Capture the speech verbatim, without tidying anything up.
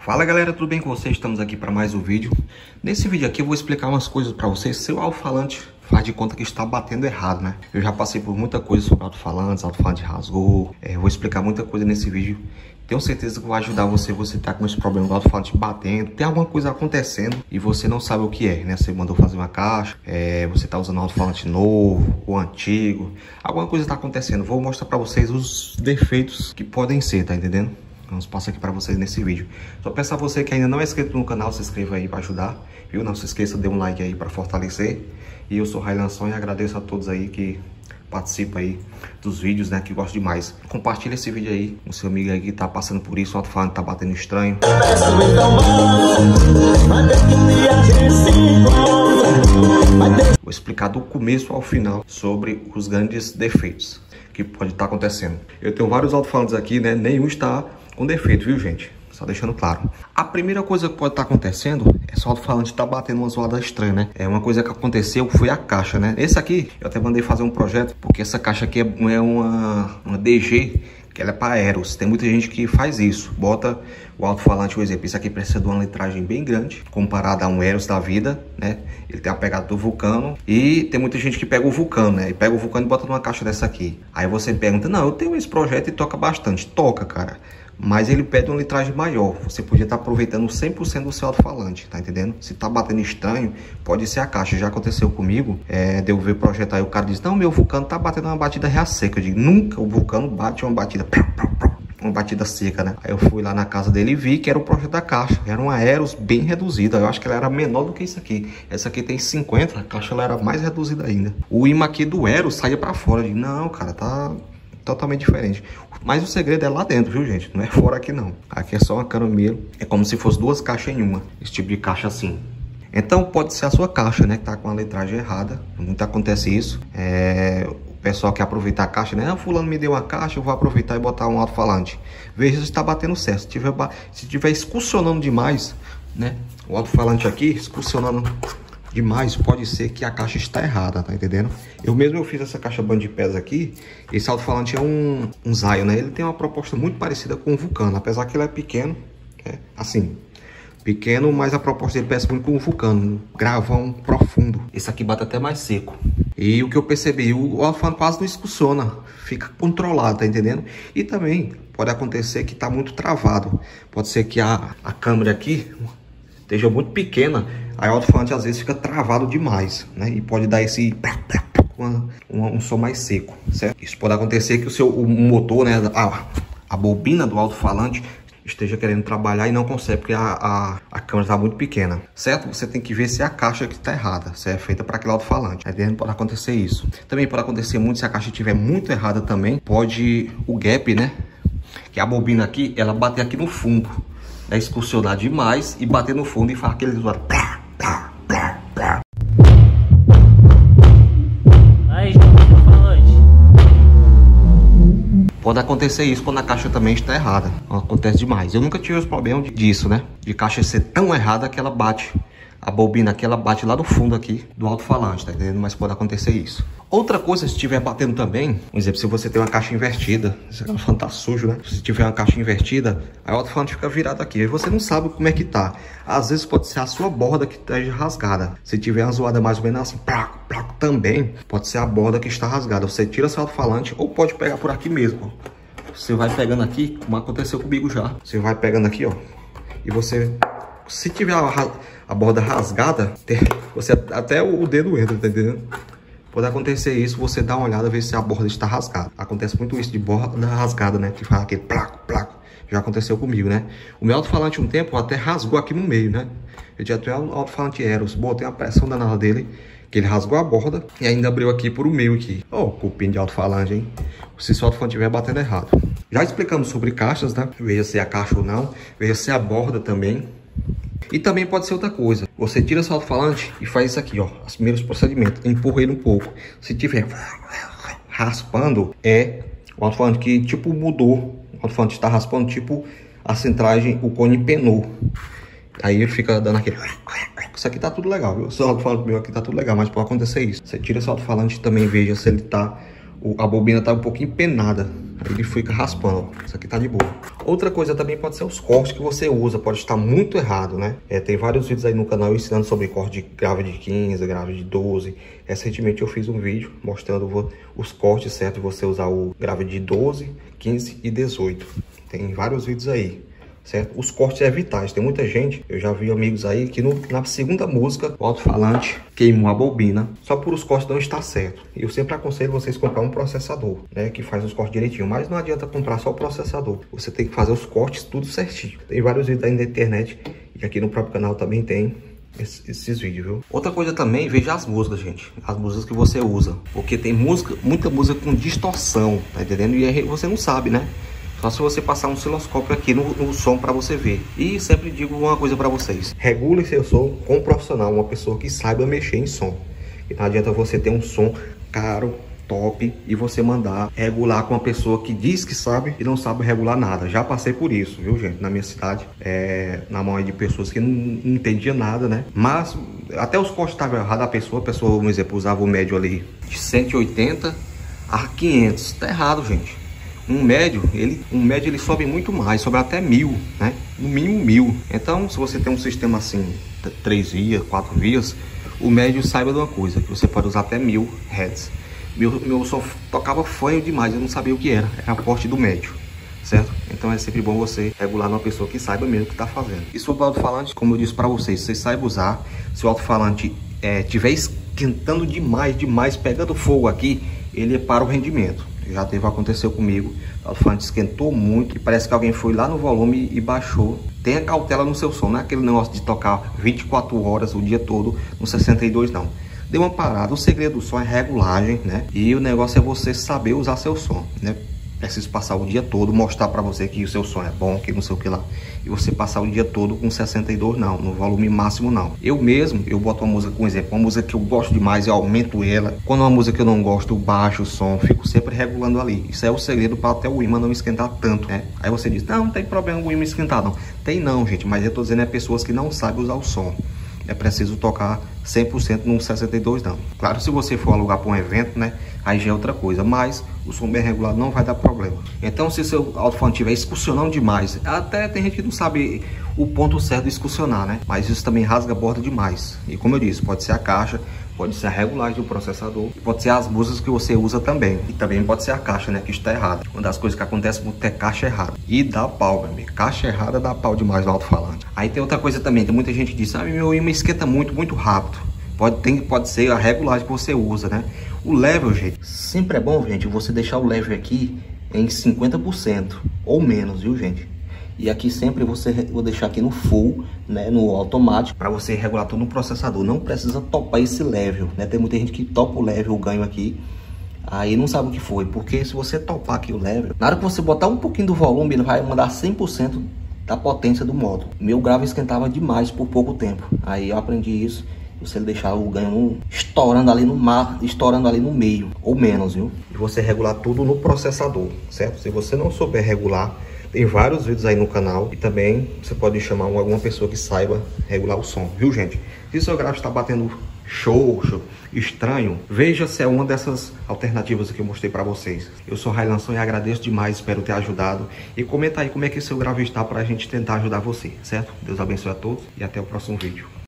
Fala galera, tudo bem com vocês? Estamos aqui para mais um vídeo. Nesse vídeo aqui eu vou explicar umas coisas para vocês. Seu alto-falante faz de conta que está batendo errado, né? Eu já passei por muita coisa sobre alto-falantes, alto-falante rasgou. É, eu vou explicar muita coisa nesse vídeo. Tenho certeza que vai ajudar você. Você tá com esse problema do alto-falante batendo, tem alguma coisa acontecendo e você não sabe o que é, né? Você mandou fazer uma caixa, é, você tá usando um alto-falante novo ou antigo, alguma coisa tá acontecendo. Vou mostrar para vocês os defeitos que podem ser, tá entendendo? Vamos passar aqui para vocês nesse vídeo. Só peço a você que ainda não é inscrito no canal, se inscreva aí para ajudar, viu? Não se esqueça, dê um like aí para fortalecer. E eu sou Railanson e agradeço a todos aí que participam aí dos vídeos, né? Que gostam demais. Compartilha esse vídeo aí com seu amigo aí que tá passando por isso, o alto-falante tá batendo estranho. Vou explicar do começo ao final sobre os grandes defeitos que pode estar acontecendo. Eu tenho vários alto-falantes aqui, né? Nenhum está com defeito, viu, gente? Só deixando claro. A primeira coisa que pode estar acontecendo é só o alto-falante estar batendo uma zoada estranha, né? É uma coisa que aconteceu, foi a caixa, né? Esse aqui, eu até mandei fazer um projeto, porque essa caixa aqui é uma, uma D G, que ela é para aeros. Tem muita gente que faz isso. Bota o alto-falante, por exemplo, isso aqui precisa de uma litragem bem grande, comparada a um Eros da vida, né? Ele tem a pegada do Vulcano. E tem muita gente que pega o Vulcano, né? E pega o Vulcano e bota numa caixa dessa aqui. Aí você pergunta, não, eu tenho esse projeto e toca bastante. Toca, cara. Mas ele pede uma litragem maior. Você podia estar aproveitando cem por cento do seu alto-falante, tá entendendo? Se tá batendo estranho, pode ser a caixa. Já aconteceu comigo, é, de eu ver o projeto aí, o cara diz, não, meu Vulcano tá batendo uma batida real seca. Eu digo, nunca o Vulcano bate uma batida, uma batida seca, né? Aí eu fui lá na casa dele e vi que era o projeto da caixa. Era uma Eros bem reduzida. Eu acho que ela era menor do que isso aqui. Essa aqui tem cinquenta, a caixa ela era mais reduzida ainda. O imã aqui do Eros saía pra fora. Eu digo, não, cara, tá totalmente diferente. Mas o segredo é lá dentro, viu, gente? Não é fora aqui, não. Aqui é só uma caramelo. É como se fosse duas caixas em uma. Esse tipo de caixa assim. Então, pode ser a sua caixa, né? Que tá com a litragem errada. Muito acontece isso. É... O pessoal quer aproveitar a caixa, né? Ah, fulano me deu uma caixa, eu vou aproveitar e botar um alto-falante. Veja se está batendo certo. Se tiver, ba... se tiver excursionando demais, né? O alto-falante aqui, excursionando demais, pode ser que a caixa está errada, tá entendendo? Eu mesmo eu fiz essa caixa band de pés aqui. Esse alto-falante é um, um Zion, né? Ele tem uma proposta muito parecida com o Vulcano, apesar que ele é pequeno, né? Assim, pequeno, mas a proposta dele parece muito com o Vulcano, um gravão profundo. Esse aqui bate até mais seco. E o que eu percebi, o alto-falante quase não excursiona, fica controlado, tá entendendo? E também pode acontecer que tá muito travado. Pode ser que a, a câmera aqui esteja muito pequena, aí o alto-falante às vezes fica travado demais, né? E pode dar esse uma, uma, um som mais seco, certo? Isso pode acontecer que o seu o motor, né, a, a bobina do alto-falante esteja querendo trabalhar e não consegue, porque a, a, a câmera está muito pequena, certo? Você tem que ver se a caixa que está errada, se é feita para aquele alto-falante. Aí dentro pode acontecer isso. Também pode acontecer muito se a caixa estiver muito errada também. Pode o gap, né? Que a bobina aqui, ela bater aqui no fundo, é excursionar demais e bater no fundo e faz aquele zoado. Aí, alto-falante. Pode acontecer isso quando a caixa também está errada. Acontece demais. Eu nunca tive os problemas disso, né? De caixa ser tão errada que ela bate. A bobina aqui, ela bate lá no fundo aqui do alto-falante, tá entendendo? Mas pode acontecer isso. Outra coisa, se estiver batendo também, por exemplo, se você tem uma caixa invertida, esse alto-falante tá sujo, né? Se tiver uma caixa invertida, aí o alto-falante fica virado aqui. Aí você não sabe como é que tá. Às vezes pode ser a sua borda que esteja rasgada. Se tiver uma zoada mais ou menos assim, placo, placo, também pode ser a borda que está rasgada. Você tira seu alto-falante ou pode pegar por aqui mesmo, ó. Você vai pegando aqui, como aconteceu comigo já. Você vai pegando aqui, ó. E você... Se tiver a, a borda rasgada, você até o dedo entra, tá entendendo? Pode acontecer isso, você dá uma olhada, ver se a borda está rasgada. Acontece muito isso de borda rasgada, né? Que faz aquele placo, placo. Já aconteceu comigo, né? O meu alto-falante um tempo até rasgou aqui no meio, né? Eu já tenho um alto-falante Eros, botei uma pressão danada dele, que ele rasgou a borda e ainda abriu aqui por o meio aqui. Ó, oh, cupim de alto-falante, hein? Se seu alto-falante estiver batendo errado. Já explicamos sobre caixas, né? Veja se é a caixa ou não. Veja se é a borda também. E também pode ser outra coisa. Você tira seu alto-falante e faz isso aqui, ó. Os primeiros procedimentos. Empurra ele um pouco. Se tiver raspando, é o alto-falante que tipo mudou. O alto-falante está raspando, tipo a centragem, o cone empenou. Aí ele fica dando aquele... Isso aqui tá tudo legal, viu? O seu alto-falante meu aqui tá tudo legal, mas pode acontecer isso. Você tira seu alto-falante e também veja se ele tá... A bobina tá um pouquinho empenada. ele fica raspando. Isso aqui tá de boa. Outra coisa também pode ser os cortes que você usa, pode estar muito errado, né? É, tem vários vídeos aí no canal ensinando sobre corte de grave de quinze, grave de doze. Recentemente eu fiz um vídeo mostrando os cortes certos de você usar o grave de doze, quinze e dezoito. Tem vários vídeos aí, certo? Os cortes é vitais. Tem muita gente, eu já vi amigos aí que no, na segunda música o alto-falante queimou a bobina só por os cortes não estar certo. Eu sempre aconselho vocês comprar um processador, né, que faz os cortes direitinho, mas não adianta comprar só o processador. Você tem que fazer os cortes tudo certinho. Tem vários vídeos aí na internet e aqui no próprio canal também tem esses, esses vídeos, viu? Outra coisa também, veja as músicas, gente. As músicas que você usa, porque tem música, muita música com distorção, tá entendendo? E aí você não sabe, né? Só se você passar um osciloscópio aqui no, no som para você ver. E sempre digo uma coisa para vocês: regule seu som com um profissional, uma pessoa que saiba mexer em som. E não adianta você ter um som caro, top, e você mandar regular com uma pessoa que diz que sabe e não sabe regular nada. Já passei por isso, viu, gente? Na minha cidade, é, na mão de pessoas que não, não entendiam nada, né? Mas até os cortes estavam errados. A pessoa, a pessoa, um exemplo, usava o médio ali de cento e oitenta a quinhentos. Tá errado, gente. Um médio, ele, um médio ele sobe muito mais, sobe até mil, né? No mínimo mil. Então, se você tem um sistema assim, três vias, quatro vias, o médio, saiba de uma coisa, que você pode usar até mil hertz. Meu, meu som tocava fanho demais, eu não sabia o que era, era a porte do médio, certo? Então é sempre bom você regular numa pessoa que saiba mesmo o que está fazendo. E sobre o alto-falante, como eu disse para vocês, vocês saibam usar. Se o alto-falante estiver é, esquentando demais, demais, pegando fogo aqui, ele é para o rendimento. Já teve, aconteceu comigo, o alto-falante esquentou muito e parece que alguém foi lá no volume e baixou. Tenha cautela no seu som, não é aquele negócio de tocar vinte e quatro horas o dia todo no sessenta e dois, não. Dê uma parada. O segredo do som é regulagem, né? E o negócio é você saber usar seu som, né? Preciso passar o dia todo, mostrar para você que o seu som é bom, que não sei o que lá. E você passar o dia todo com sessenta e dois, não, no volume máximo, não. Eu mesmo, eu boto uma música, com exemplo, uma música que eu gosto demais, eu aumento ela. Quando é uma música que eu não gosto, eu baixo o som, fico sempre regulando ali. Isso é o segredo para até o ímã não esquentar tanto, né? Aí você diz, não, não tem problema o ímã esquentar, não. Tem não, gente, mas eu tô dizendo é pessoas que não sabem usar o som. É preciso tocar cem por cento no sessenta e dois, não. Claro, se você for alugar para um evento, né, aí já é outra coisa, mas o som bem regulado não vai dar problema. Então, se seu alto-falante estiver excursionando demais, até tem gente que não sabe o ponto certo de excursionar, né, mas isso também rasga a borda demais. E como eu disse, pode ser a caixa, pode ser a regulagem do processador, pode ser as músicas que você usa também. E também pode ser a caixa, né, que está errada. Uma das coisas que acontece muito é caixa errada. E dá pau, meu amigo. Caixa errada dá pau demais no alto-falante. Aí tem outra coisa também, tem muita gente que diz, ah, meu ímã esquenta muito, muito rápido. Pode, tem, pode ser a regulagem que você usa, né? O level, gente, sempre é bom, gente, você deixar o level aqui em cinquenta por cento ou menos, viu, gente? E aqui sempre você vou deixar aqui no full, né, no automático, para você regular tudo no processador. Não precisa topar esse level, né? Tem muita gente que topa o level, o ganho aqui, aí não sabe o que foi, porque se você topar aqui o level, na hora que você botar um pouquinho do volume, ele vai mandar cem por cento da potência do modo. Meu grave esquentava demais por pouco tempo, aí eu aprendi isso. Você deixar o ganho no, estourando ali no mar, estourando ali no meio, ou menos, viu? E você regular tudo no processador, certo? Se você não souber regular, tem vários vídeos aí no canal. E também você pode chamar alguma pessoa que saiba regular o som, viu, gente? Se o seu grave está batendo xoxo, estranho, veja se é uma dessas alternativas que eu mostrei para vocês. Eu sou Railanson e agradeço demais, espero ter ajudado. E comenta aí como é que seu grave está para a gente tentar ajudar você, certo? Deus abençoe a todos e até o próximo vídeo.